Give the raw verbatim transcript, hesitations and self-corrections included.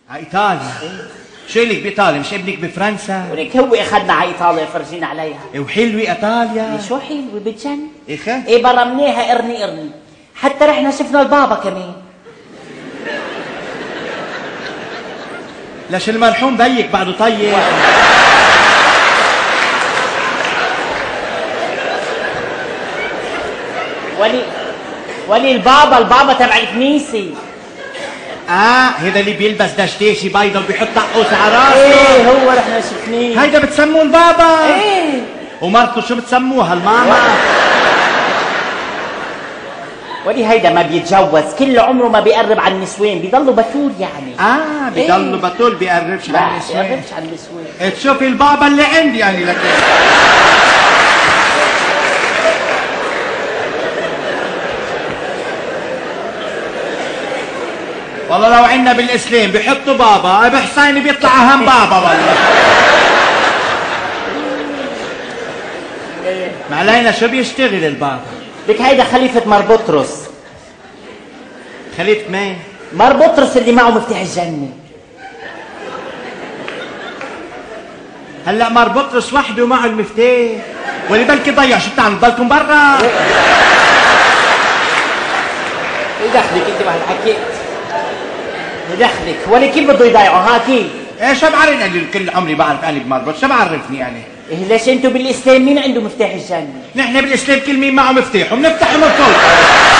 على ايطاليا؟ ايه؟ شو لك بايطاليا؟ مش ابنك بفرنسا؟ ولك هو اخذنا على ايطاليا فرجينا عليها. إيه وحلوة ايطاليا؟ إيه شو حلوة بتجن. ايه خا؟ ايه برمناها قرني قرني، حتى رحنا شفنا البابا كمان. ليش المرحوم بيك بعده طيب؟ ولي ولي البابا البابا تبع الكنيسة. اه هيدا اللي بيلبس دشداشي بيضة وبيحط طقوس على راسه. ايه هو رحنا شفناه. هيدا بتسموه البابا؟ ايه. ومرته شو بتسموها الماما؟ ولي هيدا ما بيتجوز، كل عمره ما بيقرب على النسوان، بيضلوا بتول يعني. اه بيضلوا إيه؟ بتول بيقربش على النسوان. بيقربش على النسوان. تشوفي البابا اللي عندي يعني لك. والله لو عنا بالاسلام بيحطوا بابا، ابو حسين بيطلع اهم بابا والله. ما علينا شو بيشتغل البابا؟ لك هيدا خليفة مار بطرس. خليفة مين؟ مار بطرس اللي معه مفتاح الجنة. هلا مار بطرس وحده معه المفتاح، ولي بلكي ضيع، شو بتعمل ضلكم برا؟ ايه دخلك انت بهالحكي؟ دخلك ولي كيف بده يضيعه ها كيف؟ ايه شو بعرفني اللي كل عمري بعرف انا بمربط، شو بعرفني يعني؟ إيه ليش انتم بالاسلام مين عنده مفتاح الجنة؟ نحن بالاسلام كل مين معه مفتاح وبنفتح ونطلق.